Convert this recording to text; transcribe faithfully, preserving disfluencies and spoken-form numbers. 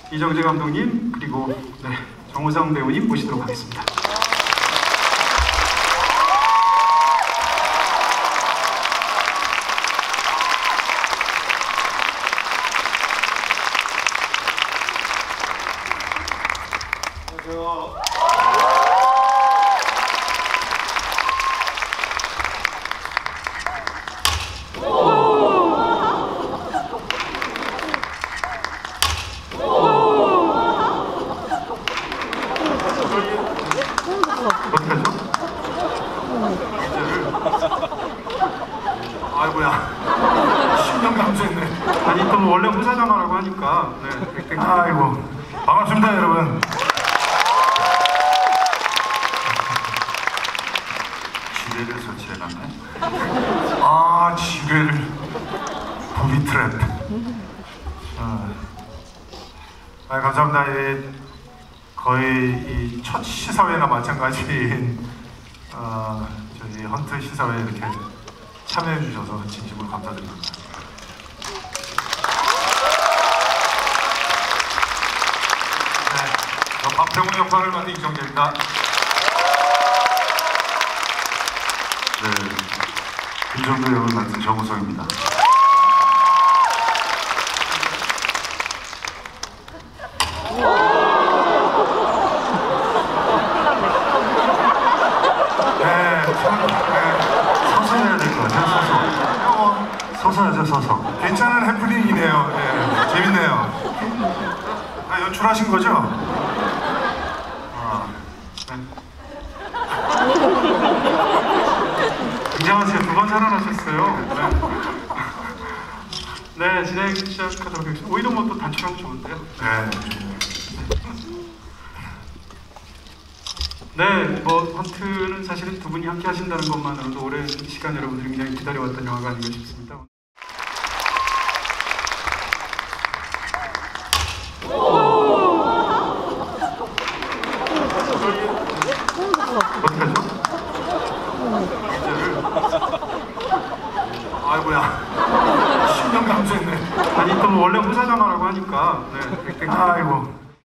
이정재 감독님 그리고 네, 정우성 배우님 모시도록 하겠습니다. 안녕하세요. 어떡하죠? 아이고야, 십 년 감수했네. 아니 또 원래 후사장하라고 하니까 네, 아이고 반갑습니다 여러분. 지뢰를 설치해놨네. 아 지뢰를 부비 트랩. 어. 아 감사합니다. 이, 거의 이 첫 시사회나 마찬가지인 어, 저희 헌트 시사회에 이렇게 참여해 주셔서 진심으로 감사드립니다. 네, 저 박병훈 영광을 만든 이정재입니다. 네, 김정도 역을 맡은 정우성입니다. 서서하죠, 서서. 괜찮은 해프닝이네요. 네, 재밌네요. 아, 연출하신 거죠? 아, 네. 긴장하세요. 두 번 살아나셨어요. 네, 네 진행 시작하도록 하겠습니다. 오히려 뭐 또 단축하면 좋은데요. 네. 네, 뭐 헌트는 사실은 두 분이 함께 하신다는 것만으로도 오랜 시간 여러분들이 굉장히 기다려왔던 영화가 아닌가 싶습니다. 어떡하죠? 아이고야, 십 년 감수했네. 아니 또 원래 후사장하라고 하니까 네, 아이고